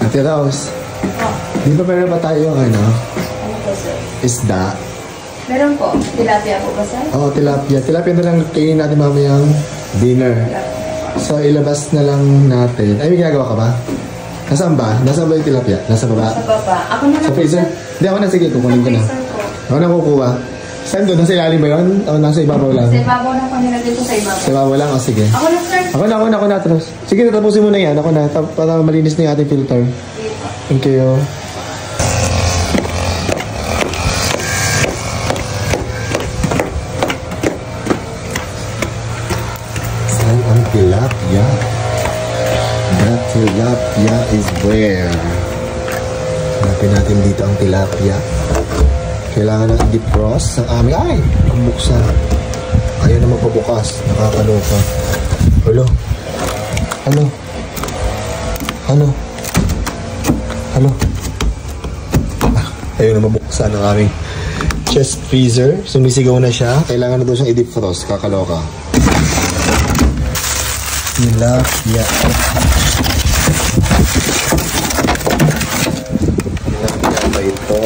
Ate Rose, di ba meron ba tayo Ano po, sir? isda? Meron po. Tilapia po ba, sir? Oo, tilapia. Tilapia na lang kainin natin mamayang dinner. So, ilabas na lang natin. Ay, may ginagawa ka ba? Nasaan ba? Nasaan ba yung tilapia? Nasa baba? Sa baba. Ako na lang Sa po, freezer? sir. Hindi, ako na. Sige, kukunin ko na. Sa freezer po. Ako na kukuha. Saan doon? Nasa ilalim ba yun? O nasa ibabaw lang? Sa ibabaw na po nilagay ko sa ibabaw. Sa ibabaw lang? O sige. Ako na, sir. Ako na, Atros. Sige, tatapusin mo na yan. Ako na. Para malinis na yung ating filter. Sige po. Thank you. Saan ang tilapia? That tilapia is where? Hanapin natin dito ang tilapia. Kailangan ng i-defrost ang aming... Ay! Ang buksan. Ayaw na magpabukas. Nakakaloka. Hello? Ano? Ano? Ano? Ayaw na mabuksan ang aming chest freezer. Sumisigaw na siya. Kailangan na doon siyang i-defrost. Kakaloka. Tilapia. Tilapia ba ito?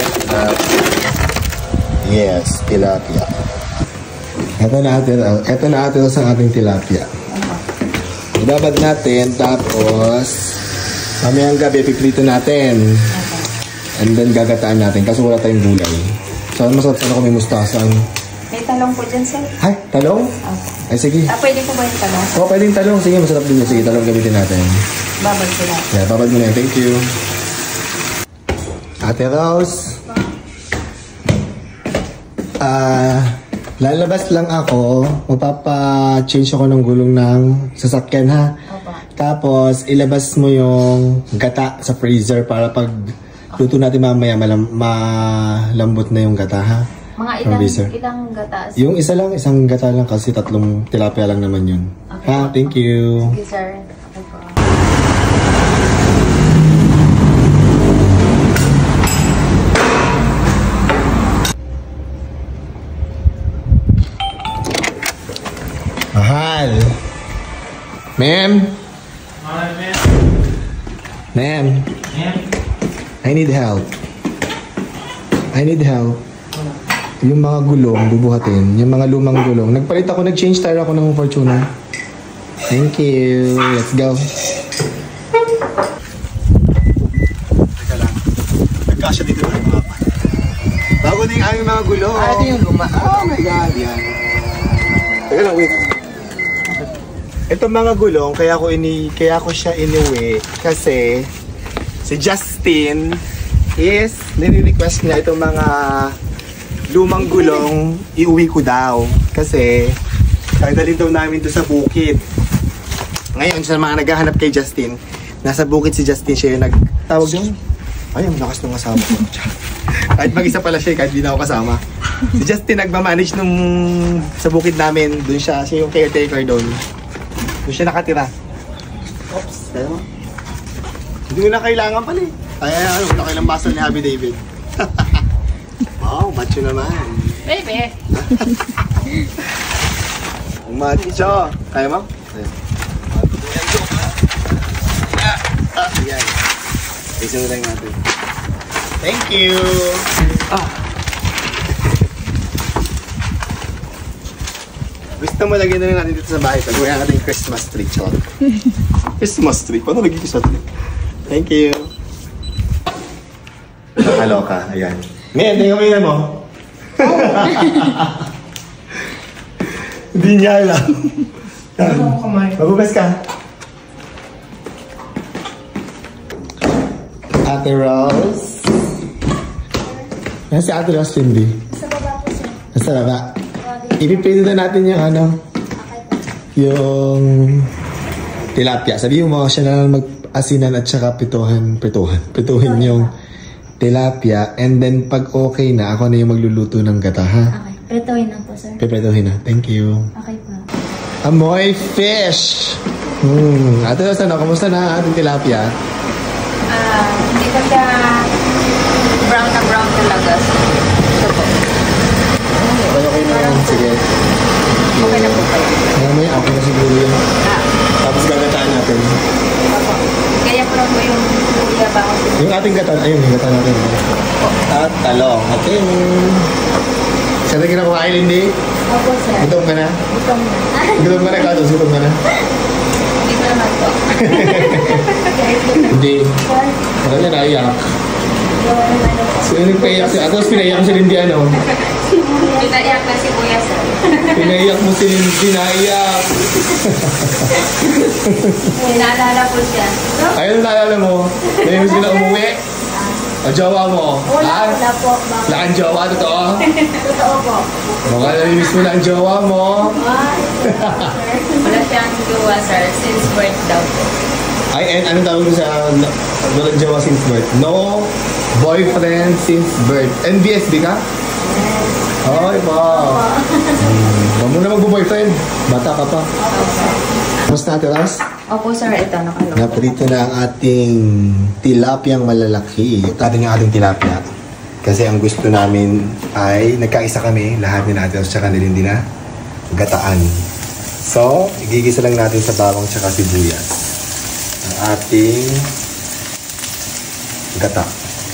Yes, tilapia. Ito na atin sa ating tilapia. Ibabad natin, tapos mamayang gabi, piprito natin. And then gagataan natin, kasi wala tayong gulay. So, masarap sana kung may mustasa. May talong po dyan, sir. Ay, talong? Ay, sige. Pwede po ba yung talong? Oo, pwedeng talong. Sige, masarap din yun. Sige, talong gamitin natin. Babad ko lang. Yeah, babad mo na yun. Thank you. Ate Rose. Lalabas lang ako. Magpapa-change ako ng gulong ng sasakyan, ha? Opo. Tapos, ilabas mo yung gata sa freezer para pag luto natin mamaya malambot na yung gata, ha? Mga ilang gata? Yung isang gata lang kasi 3 tilapia lang naman yun. Okay. Ha? Thank you. Sige, sir. Okay po. Mahal. Ma'am? Ma'am? I need help. Yung mga gulong, bubuhatin. Yung mga lumang gulong. Nagpalit ako, nag-change tire ako ng Fortuner. Thank you. Let's go. Teka lang. Nagkasya dito na yung mga pa. Bago na yung aming mga gulong. Ito yung luma. Oh my God. Yan. Teka lang, wait. Itong mga gulong, kaya ko siya iniwi kasi si Justin is nire-request niya itong mga lumang gulong iuwi ko daw kasi dadalhin daw namin doon sa bukid. Ngayon sa mga naghahanap kay Justin, nasa bukid si Justin, siya yung nagtawag doon. Ay, ang lakas ng kasama ko. Kahit mag-isa pala siya, kahit di na ako kasama. Si Justin nagmamanage nung sa bukid namin, doon siya yung caretaker doon. Doon siya nakatira. Oops. Ano? Hindi mo na kailangan pala eh. Ay, wala kailang basal ni Happy David. Wow, macho naman. Baby! Macho. Kaya mo? Ayan. Isa na lang natin. Thank you! Gusto mo lagyan na rin natin dito sa bahay. Pag-uwi natin yung Christmas tree. Christmas tree? Paano lagi Christmas tree? Thank you. Nakaloka. Ayan. Men, tingnan mo yun mo. Hindi niya alam. Mabugas ka. Ate Rose. Nasa si Ate Rose, Cindy? Sa baba po, sir. Nasa baba. Ipipili na natin yung yung tilapia. Sabihin mo siya na mag-asinan at saka pituhin yung tilapia. And then pag okay na, ako na yung magluluto ng gata, ha? Okay. Pretohin lang po, sir. Piprituhin na. Thank you. Okay po. Amoy fish! Ate Rose, kamusta na ating tilapia? Hindi pa siya brown na brown talaga. Ito po. Okay na yan. Sige. Okay na po kayo. Mamaya, okay na siguro yun. Tapos gagataan natin. Opo. Kaya ko lang po yung kuya pa ako. Yung ating gata, ayun, yung gata natin. At talong. Okay. Sabi ka na kumain, Lindy? Opo, sir. Gutom ka na? Gutom na. Gutom ka na, Katos? Gutom ka na? Hindi ko naman po. Hindi. Parang yan, naiyak. So, yun yung paiyak siya. Tapos pinaiyak mo si Lindy, ano? Pinaiyak na si Kuya, sir. Pinaiyak mo si Lindy, naiyak. Naalala po siya. Ayun, naalala mo. May miss ko na umuwi. O, jowa mo. Wala po. Wala kang jowa, totoo? Totoo po. Baka namimiss mo na ang jowa mo. Wala siyang jowa, sir. Since birth daw po. Ay, and anong tawag mo sa walang jowa since birth? No boyfriend since birth. NBSB ka? Ay, pa. Huwag mo na magbo-boyfriend. Bata ka pa. Mas natin, Ras? Opo, sir. Ito, nakalong. Naprito na ang ating tilapiyang malalaki. Ito natin yung ating tilapia. Kasi ang gusto namin ay nagkaisa kami, lahat ni natin, tsaka nilindi na gataan. So, igigisa lang natin sa bawang tsaka sibuyas ang ating gata.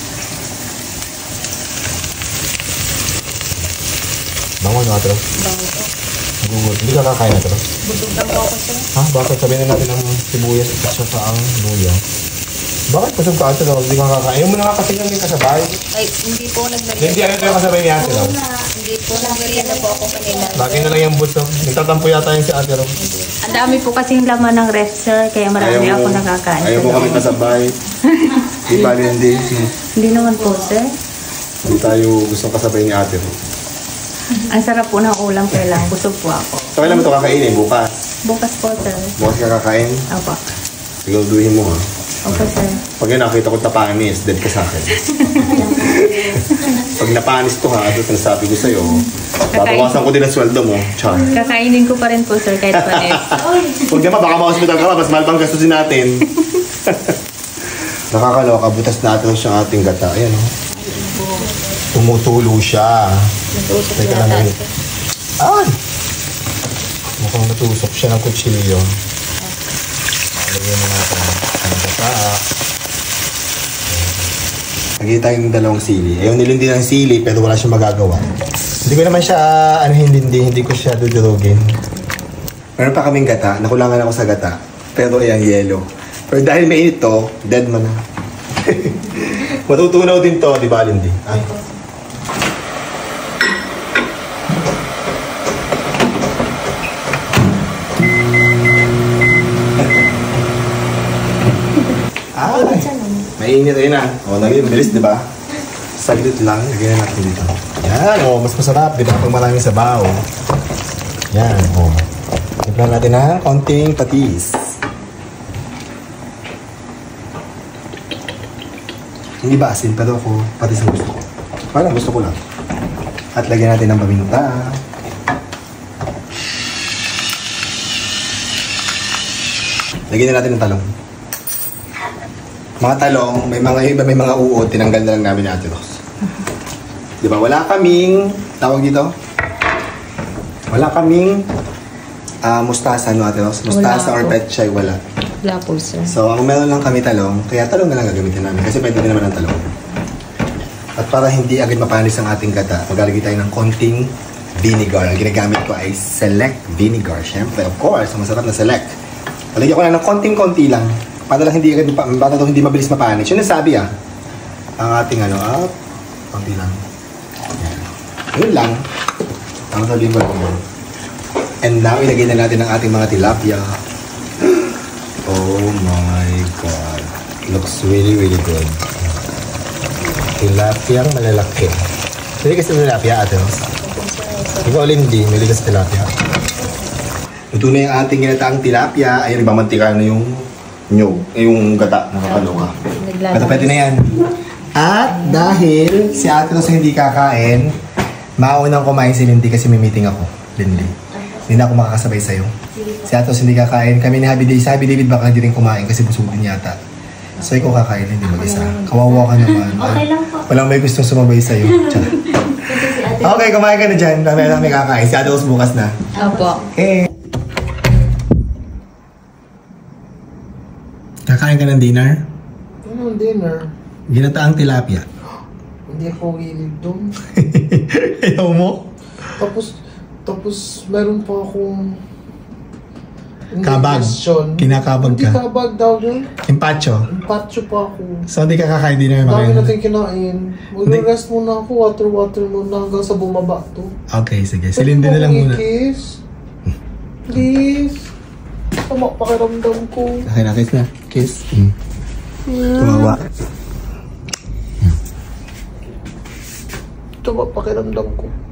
Bangon na ito. Bango po. Gugod. Hindi ka kakain na ito. Busog lang po ako, sir. Ha? Bakit sabihin na natin ang sibuyas at saka ang luya? Bakit pasog ka ito? Hindi ka kakain. Ayaw mo na nga kasi yung kasabay. Ay, hindi po nagmerienda. Hindi, ano ito yung kasabay ni Ate Rom? Hindi po nagmerienda po ako kanina. Lagi na lang yung busog. Nagtatampo yata yung si Ate Rom. Ang dami po kasing laman ng ref, sir, kaya marami ako nakakain. Ayaw mo kami kasabay. Di ba, hindi? Hindi naman po, sir. Hindi tayo gustong kasabay ni Ate Rom. Ang sarap po ng ulam, kaya lang busog po ako. So, kailan mo ito kakainin? Bukas. Bukas po, sir. Bukas ka kakain? Opo. Siguraduhin mo, ha? Opo, sir. Pag yun nakita ko tapanis, dead ka sa akin. Pag napanis to ha, ito sinasabi ko sa'yo, babawasan ko din ang sweldo mo. Char. Kakainin ko pa rin po, sir, kahit panis. Huwag naman, baka ma-hospital ka pa, mas mahal bang gastusin natin. Nakakaloka, butas natin siyang ating gata. Ayan, o. Tumutulo siya. Natusok Teka na lang, tayo. ay! Mukhang natusok siya ng kutsilyo. Lagyan mo natin ang gata. Lagyan tayo ng dalawang sili. Ayaw nilindi ng sili, pero wala siyang magagawa. Hindi ko naman siya, hindi ko siya dudurugin. Meron pa kaming gata, nakulangan ako sa gata. Pero ayan, yelo. Pero dahil may ito, dead man na. Matutunaw din to, di ba, Lindy? Ay. Mainit rin na. O, naging bilis, di ba? Saglit lang, lagyan natin dito. Yan, o, mas masarap. Di ba? Pag maraming sabaw. Yan, o. Timplan natin ng konting patis. Hindi ba asin, pero ako patis ang gusto ko. Parang gusto ko lang. At lagyan natin ng paminta. Lagyan na natin ng talong. Mga talong, may mga iba, may mga uod, tinanggal na lang namin ni Ate Ros. Di ba? Wala kaming, tawag dito? Wala kaming mustasa, no Ate Ros? Mustasa or petchay, wala. Wala po, sir. So, ang meron lang kami talong, kaya talong na lang gagamitin namin kasi pwede din naman ang talong. At para hindi agad mapanis ang ating gata, maglalagay tayo ng konting vinegar. Ang ginagamit ko ay Select Vinegar. Siyempre, of course, ang masarap na Select. Palagyan ko lang ng konting-konti lang. Para lang hindi agad, para daw hindi mabilis mapanis. Yun ang sabi ang ating konti lang. Yan. Yun lang. Ang sabihin ko lang. And now, ilagay na natin ang ating mga tilapia. Oh my God. Looks really, really good. Tilapiyang malalaki. Hindi kasi tilapia, Ate Ros. Ikaw, Lindy, may ligas tilapia. Luto na yung ating ginataang tilapia. Ay, nagmamantika na yung yung gata. Nakakaloka. Pero pwede na yan. At dahil si Ate Ros hindi kakain, maunang kumain si Lindy kasi may meeting ako. Lindy. Hindi na ako makakasabay sa'yo. Si Ate Ros hindi kakain. Kami ni Happy David. Si Happy David baka hindi rin kumain kasi busog din yata. So ikaw kakain, hindi mag-isa. Kawawa ka naman. Okay lang po. Walang may gustong sumabay sa'yo. Okay, kumain ka na dyan. Dami kakain. Si Ate Ros bukas na. Opo. Okay. Kakain ka ng dinner? ng dinner? Ginataang tilapia. Hindi ako willing doon. Ayaw mo? Tapos meron pa akong kabag. Kinakabag Hindi ka. kabag daw yun. Impacho. Impacho pa ako. So hindi ka kakain din naman. Dami natin kinain. Mag-rest muna ako. Water muna hanggang sa bumaba to. Okay, sige. Silindin na lang muna. Kiss? Please. Tama pakiramdam ko. Okay na, kiss na. Kiss. Tumawa. Tama pakiramdam ko.